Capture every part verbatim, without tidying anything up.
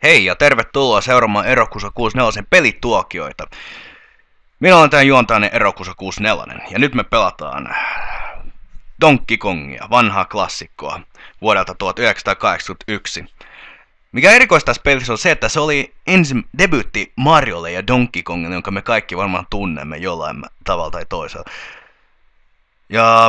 Hei ja tervetuloa seuraamaan Erokuusa kuusikymmentäneljä pelituokioita. Minä olen tämän juontainen Erokuusa kuusikymmentäneljä ja nyt me pelataan Donkey Kongia, vanhaa klassikkoa vuodelta tuhatyhdeksänsataakahdeksankymmentäyksi. Mikä erikoista tässä pelissä on se, että se oli ensin debyytti Mariolle ja Donkey Kongille, jonka me kaikki varmaan tunnemme jollain tavalla tai toisella. Ja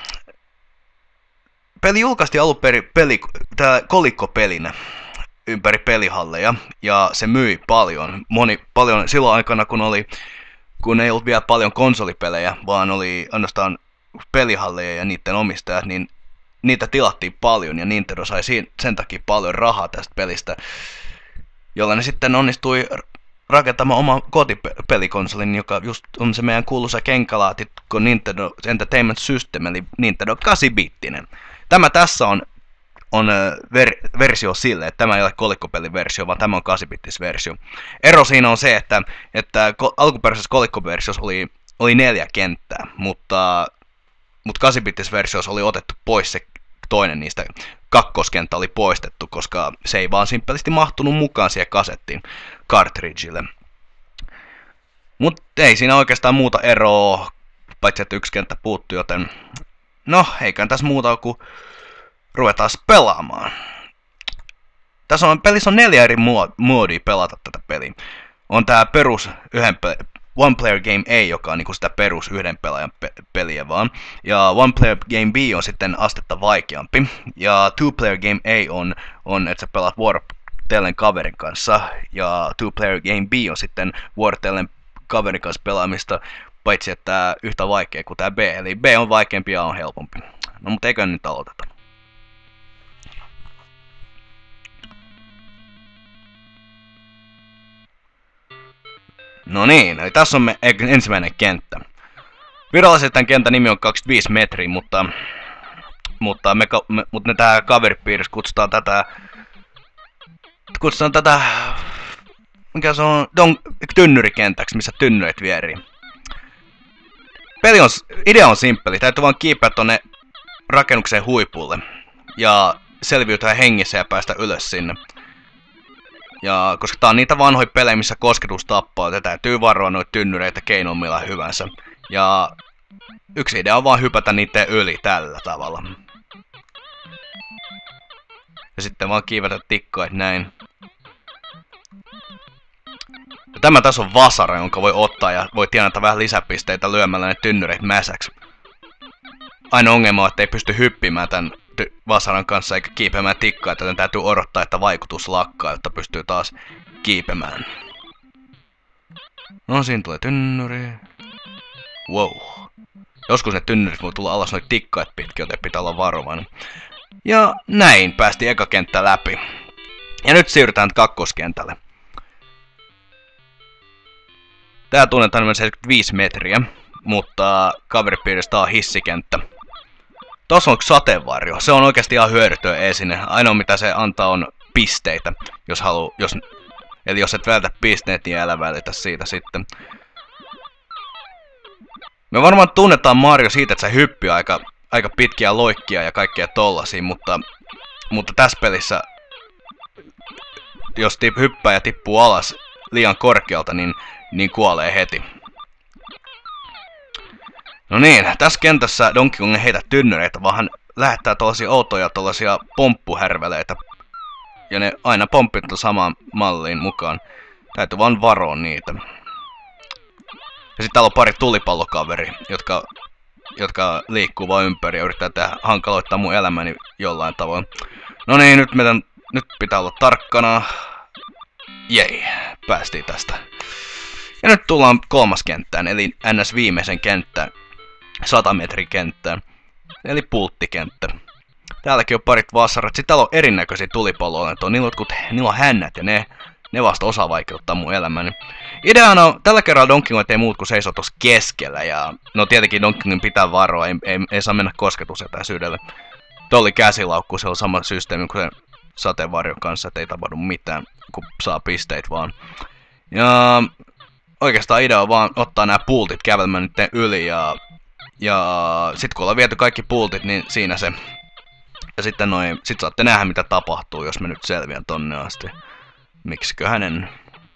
peli julkaistiin alun perin peli, kolikkopelinä ympäri pelihalleja, ja se myi paljon, moni, paljon silloin aikana, kun, oli, kun ei ollut vielä paljon konsolipelejä, vaan oli ainoastaan pelihalleja ja niiden omistajat, niin niitä tilattiin paljon, ja Nintendo sai sen takia paljon rahaa tästä pelistä, jolla ne sitten onnistui rakentamaan oman kotipelikonsolin, joka just on se meidän kuuluisa kenkälaatikko Nintendo Entertainment System, eli Nintendo kahdeksan-bittinen. Tämä tässä on on ver- versio sille, että tämä ei ole kolikkopeliversio, vaan tämä on kahdeksan-bittis-versio. Ero siinä on se, että, että ko- alkuperäisessä kolikkoversiossa oli, oli neljä kenttää, mutta, mutta kahdeksan-bittis-versiossa oli otettu pois se toinen niistä. Kakkoskenttä oli poistettu, koska se ei vaan simpelisti mahtunut mukaan siihen kasettiin cartridgeille. Mutta ei siinä oikeastaan muuta eroa, paitsi että yksi kenttä puuttui, joten no, eiköhän tässä muuta kuin ruvetaan pelaamaan. Tässä on, pelissä on neljä eri moodia pelata tätä peliä. On tää perus yhden pe- One Player Game A, joka on niinku sitä perus yhden pelaajan pe- peliä vaan. Ja One Player Game B on sitten astetta vaikeampi. Ja Two Player Game A on, on että sä pelaat vuorotellen kaverin kanssa. Ja Two Player Game B on sitten vuorotellen kaverin kanssa pelaamista, paitsi että yhtä vaikea kuin tää B. Eli B on vaikeampi ja A on helpompi. No mutta eikö nyt aloiteta. No niin, eli tässä on me ensimmäinen kenttä. Virallisesti tämän kentän nimi on kaksikymmentäviisi metriä, mutta, mutta, me, me, mutta ne tää kaveripiirissä kutsutaan tätä, kutsutaan tätä, mikä se on, don, tynnyrikentäksi, missä tynnyrit vierii. Peli on, idea on simppeli, täytyy vaan kiipeä tonne rakennuksen huipulle ja selviytyä hengissä ja päästä ylös sinne. Ja koska tää on niitä vanhoja pelejä, missä kosketus tappaa, että täytyy varoa noita tynnyreitä keinoin millä hyvänsä. Ja yksi idea on vaan hypätä niiden yli tällä tavalla. Ja sitten vaan kiivetä tikkoit näin. Ja tämä taas on vasara, jonka voi ottaa ja voi tienata vähän lisäpisteitä lyömällä ne tynnyreit mäsäksi. Ainoa ongelma on, että ei pysty hyppimään tän vasaran kanssa eikä kiipeämään tikkaa, joten täytyy odottaa, että vaikutus lakkaa, jotta pystyy taas kiipemään. No siinä tulee tynnyri. Wow. Joskus ne tynnyrit voi tulla alas noita tikkaat pitkin, joten pitää olla varovainen. Ja näin päästiin eka kenttä läpi. Ja nyt siirrytään kakkoskentälle. Tää tunnetaan noin seitsemänkymmentäviisi metriä, mutta kaveripiiristä on hissikenttä. Tuossa on sateenvarjo. Se on oikeasti ihan hyödytön esine. Ainoa mitä se antaa on pisteitä, jos haluu, jos, eli jos et vältä pisteet, niin älä välitä siitä sitten. Me varmaan tunnetaan Mario siitä, että se hyppii aika, aika pitkiä loikkia ja kaikkea tollasia, mutta, mutta tässä pelissä, jos tip, hyppää ja tippuu alas liian korkealta, niin, niin kuolee heti. No niin, tässä kentässä Donkey Kong ei heitä tynnyreitä, vaan hän lähettää tollasia outoja tollasia pomppuhärveleitä. Ja ne aina pomppit samaan malliin mukaan. Täytyy vaan varoa niitä. Ja sitten täällä on pari tulipallokaveri, jotka, jotka liikkuu vaan ympäri ja yrittää tehdä, hankaloittaa mun elämäni jollain tavoin. No niin, nyt, meidän, nyt pitää olla tarkkana. Jei, päästiin tästä. Ja nyt tullaan kolmas kenttään, eli ns. Viimeisen kenttään. sata metrin kenttään. Eli pulttikenttä. Täälläkin on parit vasarat. Sitten täällä on erinäköisiä tulipalloja. Niillä, niillä on hännät ja ne, ne vasta osaa vaikeuttaa mun elämäni. Ideana on, tällä kerralla Donkey Kong ei muut kuin seisoo tossa keskellä. Ja no tietenkin Donkey Kongin pitää varoa, ei, ei, ei saa mennä kosketusetäisyydelle. Tuo oli käsilaukku, se on sama systeemi kuin se sateenvarjon kanssa, että ei tapahdu mitään, kun saa pisteitä vaan. Ja oikeastaan idea on vaan ottaa nämä pultit kävelmään nyt yli ja, ja sit kun ollaan viety kaikki pultit, niin siinä se. Ja sitten noin, sit saatte nähdä mitä tapahtuu, jos mä nyt selviän tonne asti. Miksikö hänen?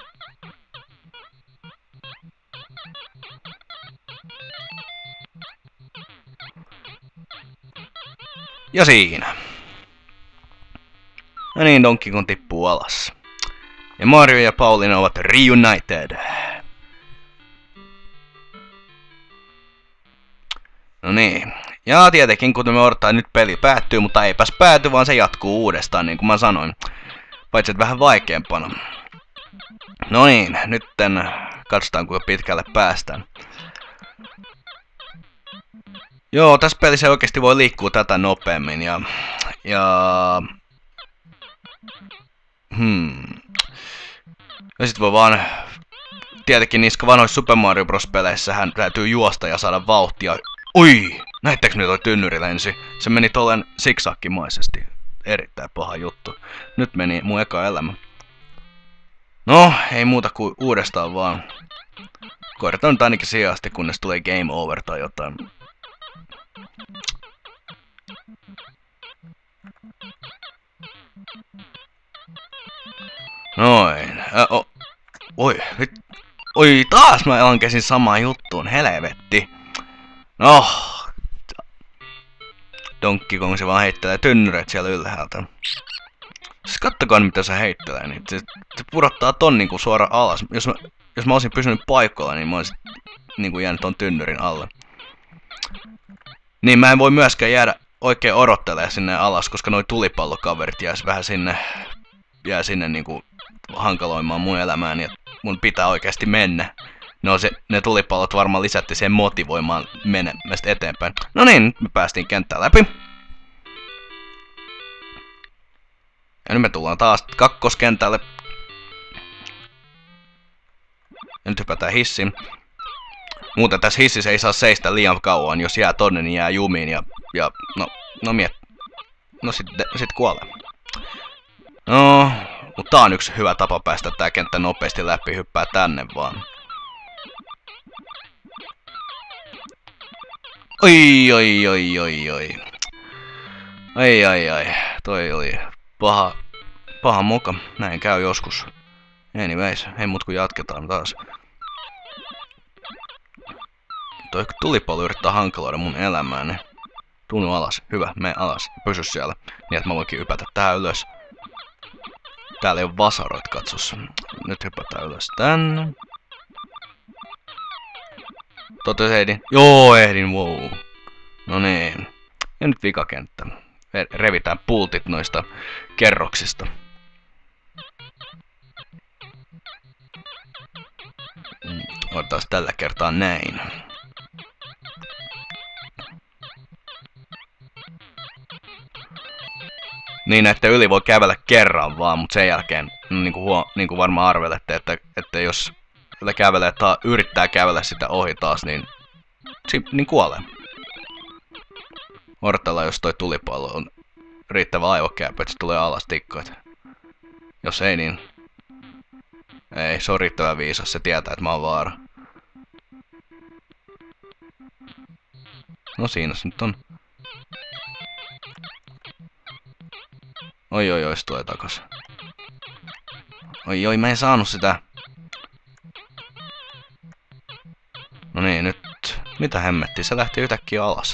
Ja siinä. No niin, Donkey Kong tippuu alas. Ja Mario ja Pauliina ovat reunited. No niin. Ja tietenkin, kuten me odotetaan, nyt peli päättyy, mutta eipäs pääty, vaan se jatkuu uudestaan, niin kuin mä sanoin. Paitsi, että vähän vaikeampana. No niin, nytten katsotaan, kuinka pitkälle päästään. Joo, tässä pelissä oikeasti voi liikkua tätä nopeammin ja... Ja... Hmm... Ja sit voi vaan... Tietenkin niissä vanhoissa Super Mario Bros. Peleissä hän täytyy juosta ja saada vauhtia. Ui! Näittekö nyt toi tynnyri lensi? Se meni tolleen siksakkimaisesti. Erittäin paha juttu. Nyt meni mun eka elämä. No, ei muuta kuin uudestaan vaan. Koitetaan nyt ainakin siihen asti, kunnes tulee game over tai jotain. Noin. Äh, oh. Oi, nyt. Oi, taas mä lankesin samaan juttuun. Helvetti. No. Donkey Kong se vaan heittelee tynnyreet siellä ylhäältä. Siis kattokaa mitä se heittelee, niin se, se pudottaa ton niinku suoraan alas. Jos mä, jos mä olisin pysynyt paikoilla, niin mä olisin niinku jäänyt ton tynnyrin alle. Niin mä en voi myöskään jäädä oikein odottelee sinne alas, koska noi tulipallokaverit jäis vähän sinne, jää sinne niinku hankaloimaan mun elämääni, ja mun pitää oikeasti mennä. No se, ne tulipallot varmaan lisätti sen motivoimaan menemästä eteenpäin. No niin, nyt me päästiin kenttään läpi. Ja nyt me tullaan taas kakkoskentälle. Ja nyt hypätään hissiin. Muuten tässä hississä ei saa seistä liian kauan, jos jää tonne, niin jää jumiin ja... ja no, no miet... No sit, sit kuolee. No, mutta tää on yksi hyvä tapa päästä tää kenttä nopeasti läpi, hyppää tänne vaan. Oi, oi, oi, oi, oi. Ai, ai, ai. Toi oli paha, paha moka. Näin käy joskus. Anyways, ei mut kun jatketaan taas. Toi tulipallo yrittää hankaloida mun elämääni. Tunnu alas. Hyvä, mene alas. Pysy siellä. Niin että mä voinkin hypätä tähän ylös. Täällä ei oo vasaroit, katsos. Nyt hypätään ylös tänne. Toteus ehdin. Joo, ehdin, wow. No niin. Ja nyt vikakenttä. Revitään pultit noista kerroksista. Otetaan tällä kertaa näin. Niin, että yli voi kävellä kerran vaan, mutta sen jälkeen, niin kuin, huo, niin kuin varmaan arvelette, että, että jos kävelee ta, yrittää kävellä sitä ohi taas, niin, si, niin kuolee. Odotellaan, jos toi tulipallo on riittävä aivokääpä, että se tulee alas tikkoit. Jos ei, niin... Ei, se on riittävän viisas, se tietää, että mä oon vaara. No siinä se nyt on. Oi oi oi, se tulee takas. Oi oi, mä en saanut sitä. No niin, nyt... Mitä hemmettiä, se lähti yhtäkkiä alas.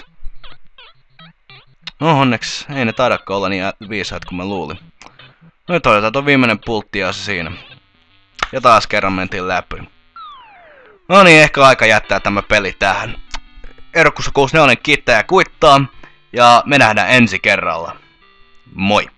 No onneksi, ei ne taidakaan olla niin viisaat kuin mä luulin. Nyt otetaan tuon viimeinen pultti ja se siinä. Ja taas kerran mentiin läpi. No niin, ehkä aika jättää tämä peli tähän. Erokkussa kuusikymmentäneljä kiittää ja kuittaa. Ja me nähdään ensi kerralla. Moi!